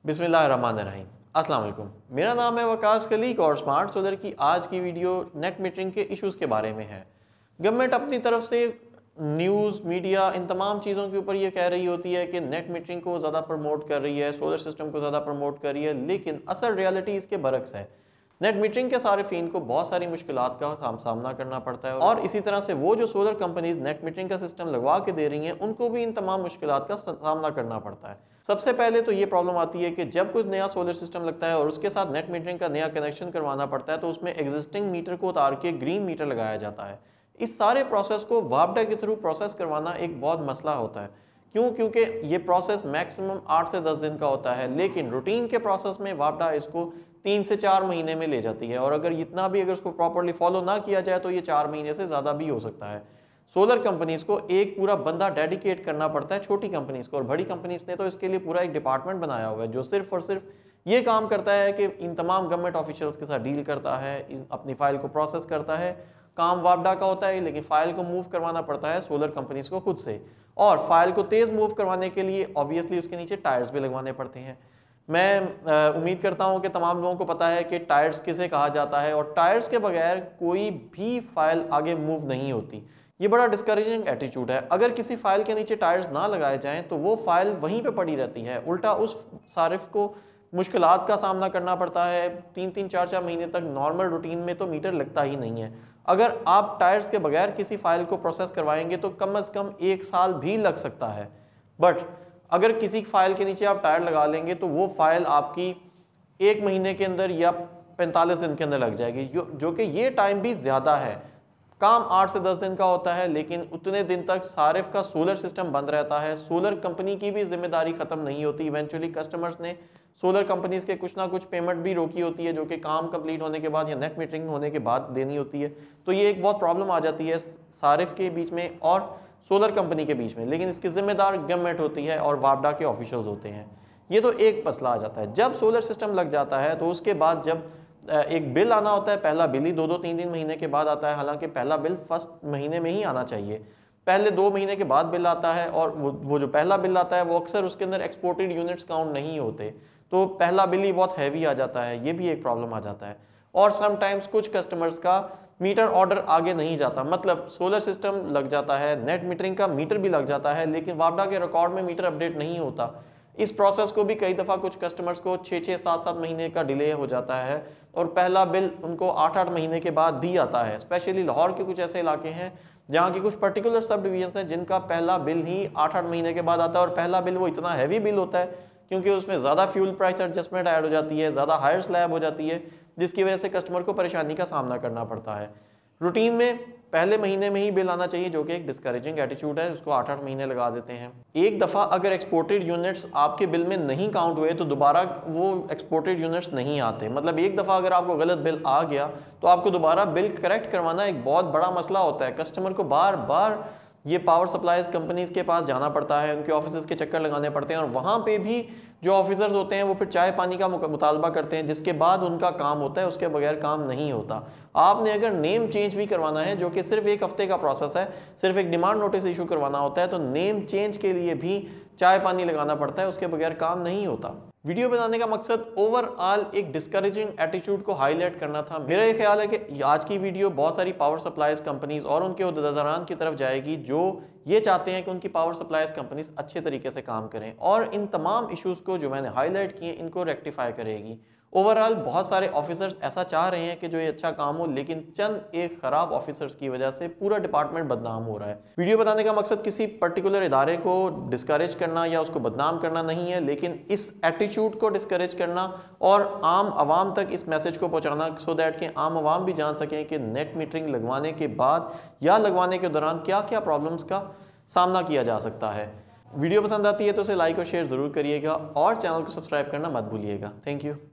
बिस्मिल्लाहिर्रहमानिर्रहीम। अस्सलाम वालेकुम। मेरा नाम है वकास खलीक और स्मार्ट सोलर की आज की वीडियो नेट मीटरिंग के इश्यूज़ के बारे में है। गवर्नमेंट अपनी तरफ से न्यूज़ मीडिया इन तमाम चीज़ों के ऊपर ये कह रही होती है कि नेट मीटरिंग को ज़्यादा प्रमोट कर रही है, सोलर सिस्टम को ज़्यादा प्रमोट कर रही है, लेकिन असल रियलिटी इसके बरक्स है। नेट मीटरिंग के सारिफिन को बहुत सारी मुश्किलात का सामना करना पड़ता है और इसी तरह से वो जो सोलर कंपनीज नेट मीटरिंग का सिस्टम लगवा के दे रही हैं उनको भी इन तमाम मुश्किलात का सामना करना पड़ता है। सबसे पहले तो ये प्रॉब्लम आती है कि जब कुछ नया सोलर सिस्टम लगता है और उसके साथ नेट मीटरिंग का नया कनेक्शन करवाना पड़ता है तो उसमें एग्जिस्टिंग मीटर को उतार के ग्रीन मीटर लगाया जाता है। इस सारे प्रोसेस को वापडा के थ्रू प्रोसेस करवाना एक बहुत मसला होता है। क्यों? क्योंकि ये प्रोसेस मैक्सिमम 8 से 10 दिन का होता है, लेकिन रूटीन के प्रोसेस में वापडा इसको 3 से 4 महीने में ले जाती है और अगर इतना भी अगर उसको प्रॉपर्ली फॉलो ना किया जाए तो ये 4 महीने से ज़्यादा भी हो सकता है। सोलर कंपनीज को एक पूरा बंदा डेडिकेट करना पड़ता है छोटी कंपनीज को, और बड़ी कंपनीज ने तो इसके लिए पूरा एक डिपार्टमेंट बनाया हुआ है जो सिर्फ और सिर्फ ये काम करता है कि इन तमाम गवर्नमेंट ऑफिशियल्स के साथ डील करता है, अपनी फाइल को प्रोसेस करता है। काम वापडा का होता है, लेकिन फाइल को मूव करवाना पड़ता है सोलर कंपनीज को खुद से, और फाइल को तेज मूव करवाने के लिए ऑब्वियसली उसके नीचे टायर्स भी लगवाने पड़ते हैं। मैं उम्मीद करता हूं कि तमाम लोगों को पता है कि टायर्स किसे कहा जाता है, और टायर्स के बगैर कोई भी फाइल आगे मूव नहीं होती। ये बड़ा डिस्करेजिंग एटीट्यूड है। अगर किसी फाइल के नीचे टायर्स ना लगाए जाएं तो वो फाइल वहीं पे पड़ी रहती है, उल्टा उस सारिफ को मुश्किलात का सामना करना पड़ता है। 3-3, 4-4 महीने तक नॉर्मल रूटीन में तो मीटर लगता ही नहीं है। अगर आप टायर्स के बगैर किसी फाइल को प्रोसेस करवाएंगे तो कम से कम 1 साल भी लग सकता है, बट अगर किसी फाइल के नीचे आप टायर लगा लेंगे तो वो फाइल आपकी 1 महीने के अंदर या 45 दिन के अंदर लग जाएगी, जो कि ये टाइम भी ज़्यादा है। काम 8 से 10 दिन का होता है, लेकिन उतने दिन तक सारिफ का सोलर सिस्टम बंद रहता है। सोलर कंपनी की भी जिम्मेदारी खत्म नहीं होती। इवेंचुअली कस्टमर्स ने सोलर कंपनीज के कुछ ना कुछ पेमेंट भी रोकी होती है, जो कि काम कंप्लीट होने के बाद या नेट मीटरिंग होने के बाद देनी होती है। तो ये एक बहुत प्रॉब्लम आ जाती है सारिफ के बीच में और सोलर कंपनी के बीच में, लेकिन इसकी जिम्मेदार गवर्नमेंट होती है और वापडा के ऑफिशियल्स होते हैं। ये तो एक मसला आ जाता है। जब सोलर सिस्टम लग जाता है तो उसके बाद जब एक बिल आना होता है, पहला बिल ही 2-2, 3-3 महीने के बाद आता है। हालांकि पहला बिल फर्स्ट महीने में ही आना चाहिए, पहले 2 महीने के बाद बिल आता है, और वो जो पहला बिल आता है वो अक्सर उसके अंदर एक्सपोर्टेड यूनिट्स काउंट नहीं होते, तो पहला बिल ही बहुत हैवी आ जाता है। ये भी एक प्रॉब्लम आ जाता है। और समटाइम्स कुछ कस्टमर्स का मीटर ऑर्डर आगे नहीं जाता, मतलब सोलर सिस्टम लग जाता है, नेट मीटरिंग का मीटर भी लग जाता है, लेकिन वापडा के रिकॉर्ड में मीटर अपडेट नहीं होता। इस प्रोसेस को भी कई दफ़ा कुछ कस्टमर्स को 6-6, 7-7 महीने का डिले हो जाता है, और पहला बिल उनको 8-8 महीने के बाद भी आता है। स्पेशली लाहौर के कुछ ऐसे इलाके हैं जहाँ की कुछ पर्टिकुलर सब डिवीजन हैं जिनका पहला बिल ही 8-8 महीने के बाद आता है, और पहला बिल वो इतना हैवी बिल होता है क्योंकि उसमें ज़्यादा फ्यूल प्राइस एडजस्टमेंट ऐड हो जाती है, ज़्यादा हायर स्लैब हो जाती है, जिसकी वजह से कस्टमर को परेशानी का सामना करना पड़ता है। रूटीन में पहले महीने में ही बिल आना चाहिए, जो कि एक डिस्करेजिंग एटीट्यूड है, उसको 8-8 महीने लगा देते हैं। एक दफ़ा अगर एक्सपोर्टेड यूनिट्स आपके बिल में नहीं काउंट हुए तो दोबारा वो एक्सपोर्टेड यूनिट्स नहीं आते। मतलब एक दफ़ा अगर आपको गलत बिल आ गया तो आपको दोबारा बिल करेक्ट करवाना एक बहुत बड़ा मसला होता है। कस्टमर को बार बार ये पावर सप्लाईज कंपनीज के पास जाना पड़ता है, उनके ऑफिस के चक्कर लगाने पड़ते हैं, और वहाँ पे भी जो ऑफिसर्स होते हैं वो फिर चाय पानी का मुतालबा करते हैं, जिसके बाद उनका काम होता है, उसके बगैर काम नहीं होता। आपने अगर नेम चेंज भी करवाना है, जो कि सिर्फ 1 हफ्ते का प्रोसेस है, सिर्फ एक डिमांड नोटिस इशू करवाना होता है, तो नेम चेंज के लिए भी चाय पानी लगाना पड़ता है, उसके बगैर काम नहीं होता। वीडियो बनाने का मकसद ओवरऑल एक डिस्करेजिंग एटीट्यूड को हाईलाइट करना था। मेरा ये ख्याल है कि आज की वीडियो बहुत सारी पावर सप्लाईज कंपनीज और उनके उहदेदारान की तरफ जाएगी जो ये चाहते हैं कि उनकी पावर सप्लाईज कंपनीज अच्छे तरीके से काम करें, और इन तमाम इश्यूज को जो मैंने हाईलाइट किए इनको रेक्टिफाई करेगी। ओवरऑल बहुत सारे ऑफिसर्स ऐसा चाह रहे हैं कि जो ये अच्छा काम हो, लेकिन चंद एक खराब ऑफिसर्स की वजह से पूरा डिपार्टमेंट बदनाम हो रहा है। वीडियो बताने का मकसद किसी पर्टिकुलर इदारे को डिस्करेज करना या उसको बदनाम करना नहीं है, लेकिन इस एटीट्यूड को डिस्करेज करना और आम आवाम तक इस मैसेज को पहुंचाना, सो दैट कि आम आवाम भी जान सकें कि नेट मीटरिंग लगवाने के बाद या लगवाने के दौरान क्या क्या प्रॉब्लम्स का सामना किया जा सकता है। वीडियो पसंद आती है तो उसे लाइक और शेयर ज़रूर करिएगा, और चैनल को सब्सक्राइब करना मत भूलिएगा। Thank you.